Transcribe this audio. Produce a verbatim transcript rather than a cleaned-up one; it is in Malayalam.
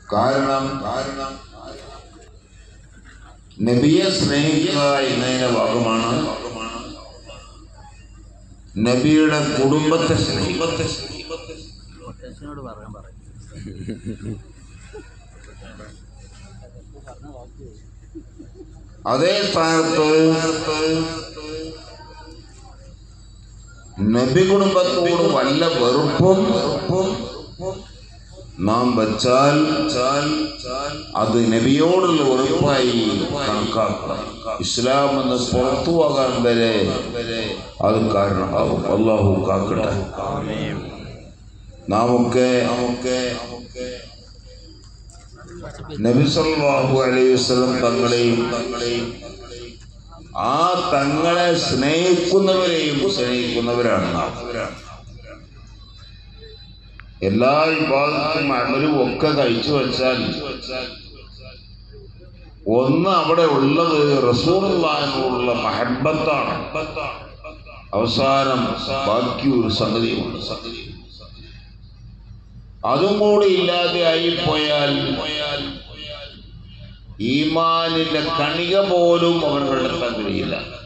കാരണം കാരണം നബിയെ സ്നേഹിക്കുക എന്നതിന്റെ ഭാഗമാണ് നബിയുടെ കുടുംബത്തെ സ്നേഹിക്കത്തെ അതേ സ്ഥാനത്ത് നബി കുടുംബത്തോട് വല്ല വെറുപ്പും വെറുപ്പും നാം വച്ചാൽ അത് നബിയോടുള്ള വെറുപ്പായി കണക്കാക്കണം. ഇസ്ലാം എന്ന് പുറത്തു പോകാൻ വരെ അത് കാരണമാകും. അല്ലാഹു കാക്കട്ടെ. നാമൊക്കെ നമുക്ക് നബി സല്ലല്ലാഹു അലൈഹി വസല്ലം തങ്ങളെയും തങ്ങളെയും ആ തങ്ങളെ സ്നേഹിക്കുന്നവരെയും സ്നേഹിക്കുന്നവരാണ് നാം. എല്ലാ വിഭാഗത്തും അമലും ഒക്കെ കഴിച്ചു വെച്ചാൽ ഒന്ന് അവിടെ ഉള്ളത് റസൂലുള്ളാഹിനോടുള്ള മഹബ്ബത്താണ്. അവസാനം ബാക്കി ഒരു സംഗതിയുണ്ട്. അതും കൂടി ഇല്ലാതെ ആയി പോയാൽ ഈമാനിന്റെ കണിക പോലും അവൻ കണ്ടെത്താൻ കഴിയില്ല.